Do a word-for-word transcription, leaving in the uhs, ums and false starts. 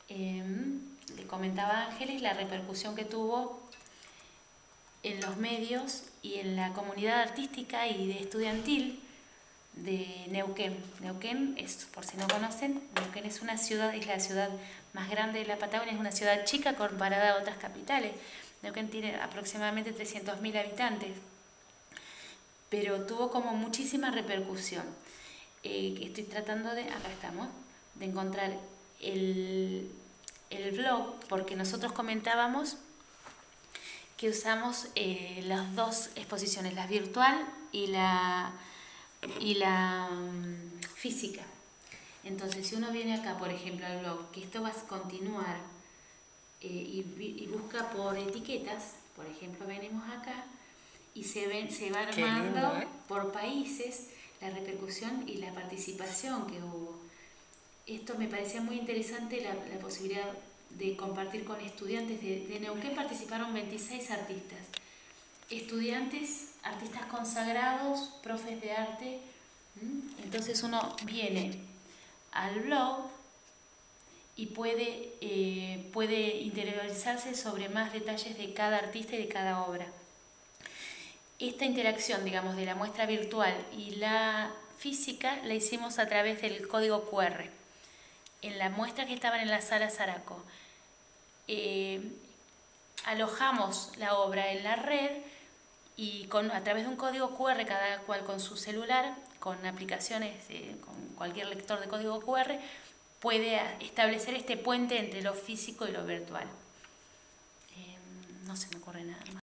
eh, le comentaba a Ángeles la repercusión que tuvo en los medios y en la comunidad artística y de estudiantil de Neuquén. Neuquén es, por si no conocen, Neuquén es una ciudad, es la ciudad más grande de la Patagonia, es una ciudad chica comparada a otras capitales. Neuquén tiene aproximadamente trescientos mil habitantes, pero tuvo como muchísima repercusión. Eh, estoy tratando de, acá estamos, de encontrar el, el blog, porque nosotros comentábamos que usamos eh, las dos exposiciones, la virtual y la, y la um, física. Entonces, si uno viene acá, por ejemplo, al blog, que esto va a continuar eh, y, y busca por etiquetas, por ejemplo, venimos acá y se, ven, se va armando lindo, ¿eh? Por países la repercusión y la participación que hubo. Esto me parecía muy interesante, la, la posibilidad de compartir con estudiantes de, de Neuquén. Participaron veintiséis artistas, estudiantes, artistas consagrados, profes de arte. Entonces uno viene al blog y puede, eh, puede interiorizarse sobre más detalles de cada artista y de cada obra. Esta interacción, digamos, de la muestra virtual y la física la hicimos a través del código cu erre. En la muestra que estaban en la sala Zaraco, eh, alojamos la obra en la red y con, a través de un código cu erre, cada cual con su celular, con aplicaciones, eh, con cualquier lector de código cu erre, puede establecer este puente entre lo físico y lo virtual. Eh, no se me ocurre nada más.